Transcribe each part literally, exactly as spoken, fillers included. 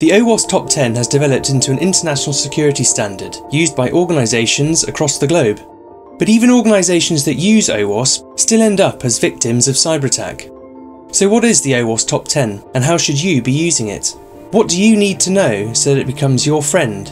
The OWASP Top ten has developed into an international security standard used by organisations across the globe. But even organisations that use OWASP still end up as victims of cyber attack. So what is the OWASP Top ten and how should you be using it? What do you need to know so that it becomes your friend?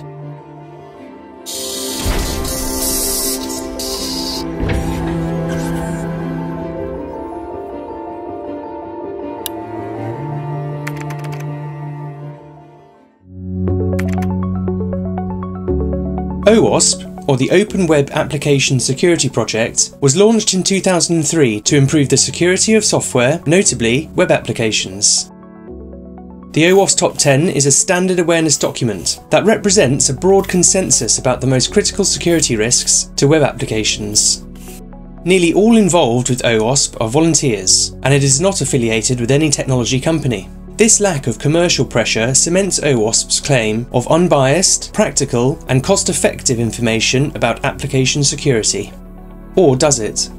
OWASP, or the Open Web Application Security Project, was launched in two thousand three to improve the security of software, notably web applications. The OWASP Top ten is a standard awareness document that represents a broad consensus about the most critical security risks to web applications. Nearly all involved with OWASP are volunteers, and it is not affiliated with any technology company. This lack of commercial pressure cements OWASP's claim of unbiased, practical, and cost-effective information about application security. Or does it?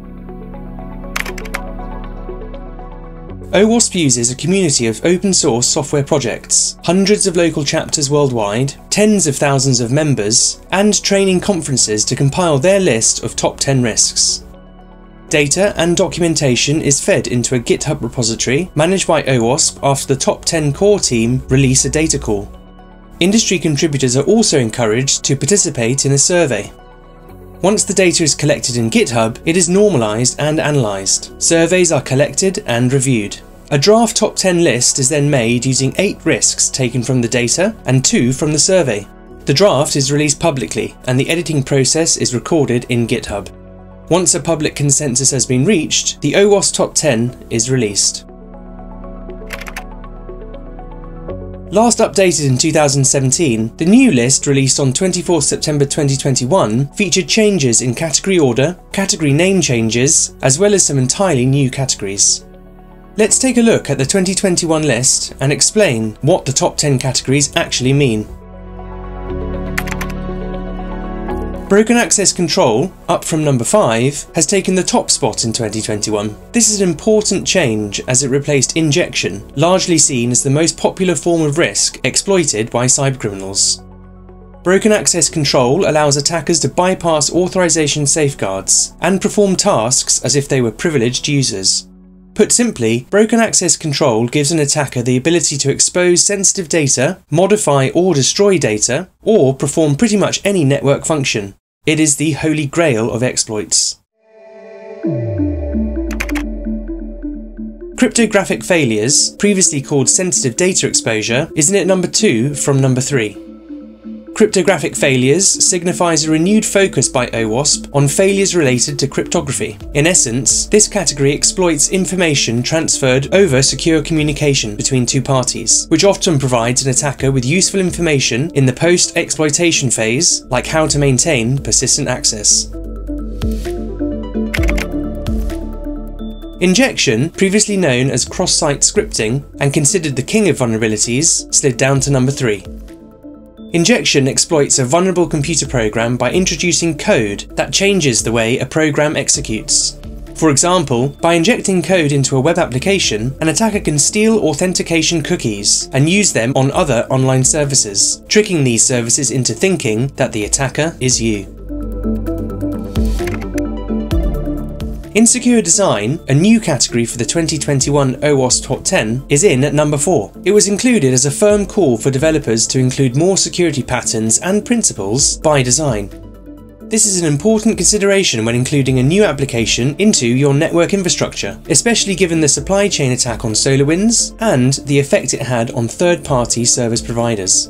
OWASP uses a community of open-source software projects, hundreds of local chapters worldwide, tens of thousands of members, and training conferences to compile their list of top ten risks. Data and documentation is fed into a GitHub repository managed by OWASP after the Top ten core team release a data call. Industry contributors are also encouraged to participate in a survey. Once the data is collected in GitHub, it is normalized and analyzed. Surveys are collected and reviewed. A draft top ten list is then made using eight risks taken from the data and two from the survey. The draft is released publicly and the editing process is recorded in GitHub. Once a public consensus has been reached, the OWASP Top ten is released. Last updated in two thousand seventeen, the new list released on twenty-fourth September twenty twenty-one featured changes in category order, category name changes, as well as some entirely new categories. Let's take a look at the twenty twenty-one list and explain what the top ten categories actually mean. Broken Access Control, up from number five, has taken the top spot in twenty twenty-one. This is an important change as it replaced injection, largely seen as the most popular form of risk exploited by cybercriminals. Broken Access Control allows attackers to bypass authorization safeguards and perform tasks as if they were privileged users. Put simply, Broken Access Control gives an attacker the ability to expose sensitive data, modify or destroy data, or perform pretty much any network function. It is the holy grail of exploits. Cryptographic failures, previously called sensitive data exposure, is in at number two from number three. Cryptographic failures signifies a renewed focus by OWASP on failures related to cryptography. In essence, this category exploits information transferred over secure communication between two parties, which often provides an attacker with useful information in the post-exploitation phase, like how to maintain persistent access. Injection, previously known as cross-site scripting and considered the king of vulnerabilities, slid down to number three. Injection exploits a vulnerable computer program by introducing code that changes the way a program executes. For example, by injecting code into a web application, an attacker can steal authentication cookies and use them on other online services, tricking these services into thinking that the attacker is you. Insecure design, a new category for the twenty twenty-one OWASP Top ten, is in at number four. It was included as a firm call for developers to include more security patterns and principles by design. This is an important consideration when including a new application into your network infrastructure, especially given the supply chain attack on SolarWinds and the effect it had on third-party service providers.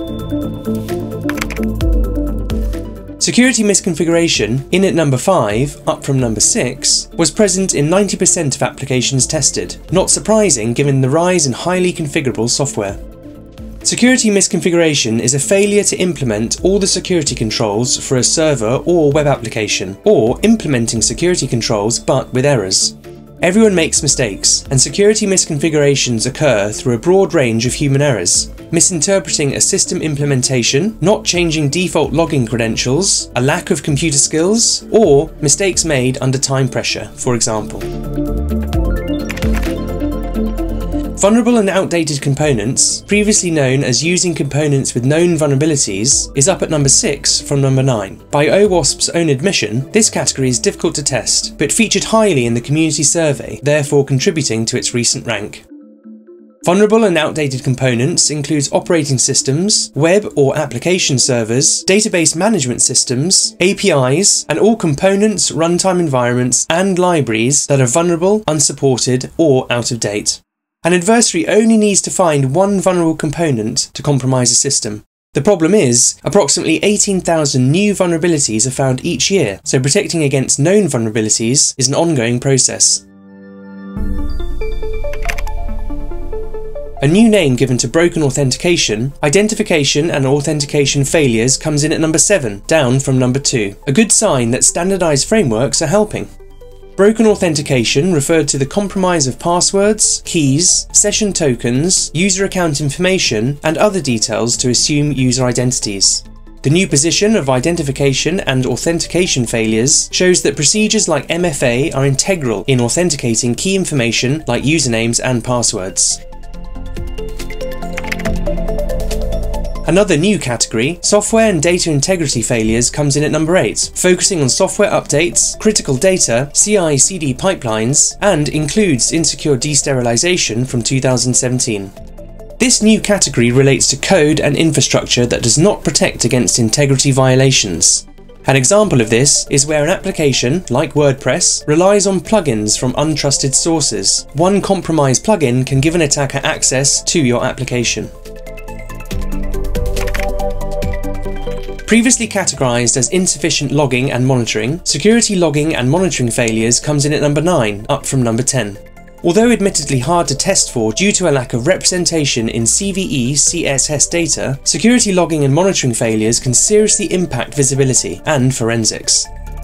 Security misconfiguration, in at number five, up from number six, was present in ninety percent of applications tested, not surprising given the rise in highly configurable software. Security misconfiguration is a failure to implement all the security controls for a server or web application, or implementing security controls but with errors. Everyone makes mistakes, and security misconfigurations occur through a broad range of human errors. Misinterpreting a system implementation, not changing default login credentials, a lack of computer skills, or mistakes made under time pressure, for example. Vulnerable and outdated components, previously known as using components with known vulnerabilities, is up at number six from number nine. By OWASP's own admission, this category is difficult to test, but featured highly in the community survey, therefore contributing to its recent rank. Vulnerable and outdated components includes operating systems, web or application servers, database management systems, A P Is, and all components, runtime environments, and libraries that are vulnerable, unsupported, or out of date. An adversary only needs to find one vulnerable component to compromise a system. The problem is, approximately eighteen thousand new vulnerabilities are found each year, so protecting against known vulnerabilities is an ongoing process. A new name given to broken authentication, identification and authentication failures comes in at number seven, down from number two, a good sign that standardized frameworks are helping. Broken authentication referred to the compromise of passwords, keys, session tokens, user account information, and other details to assume user identities. The new position of identification and authentication failures shows that procedures like M F A are integral in authenticating key information like usernames and passwords. Another new category, software and data integrity failures, comes in at number eight, focusing on software updates, critical data, C I C D pipelines, and includes insecure desterialization from two thousand seventeen. This new category relates to code and infrastructure that does not protect against integrity violations. An example of this is where an application, like WordPress, relies on plugins from untrusted sources. One compromised plugin can give an attacker access to your application. Previously categorized as insufficient logging and monitoring, security logging and monitoring failures comes in at number nine, up from number ten. Although admittedly hard to test for due to a lack of representation in C V E C S S data, security logging and monitoring failures can seriously impact visibility and forensics.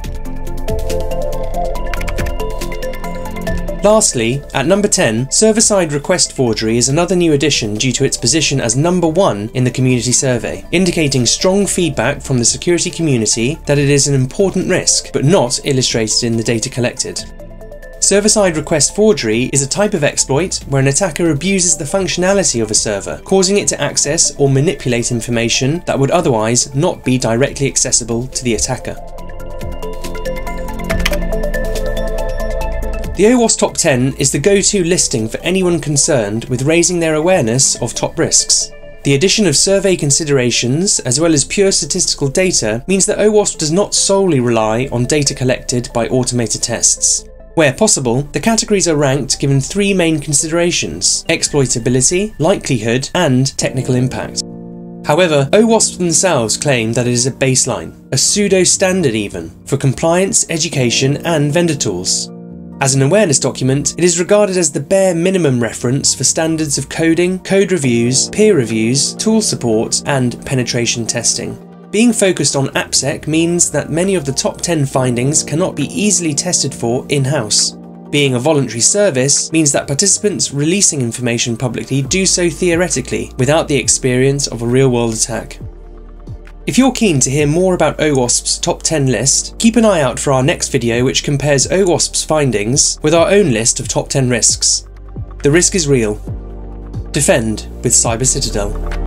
Lastly, at number ten, server-side request forgery is another new addition due to its position as number one in the community survey, indicating strong feedback from the security community that it is an important risk, but not illustrated in the data collected. Server-side request forgery is a type of exploit where an attacker abuses the functionality of a server, causing it to access or manipulate information that would otherwise not be directly accessible to the attacker. The OWASP Top ten is the go-to listing for anyone concerned with raising their awareness of top risks. The addition of survey considerations, as well as pure statistical data, means that OWASP does not solely rely on data collected by automated tests. Where possible, the categories are ranked given three main considerations: exploitability, likelihood, and technical impact. However, OWASP themselves claim that it is a baseline, a pseudo-standard even, for compliance, education, and vendor tools. As an awareness document, it is regarded as the bare minimum reference for standards of coding, code reviews, peer reviews, tool support, and penetration testing. Being focused on AppSec means that many of the top ten findings cannot be easily tested for in-house. Being a voluntary service means that participants releasing information publicly do so theoretically, without the experience of a real-world attack. If you're keen to hear more about OWASP's top ten list, keep an eye out for our next video which compares OWASP's findings with our own list of top ten risks. The risk is real. Defend with Cyber Citadel.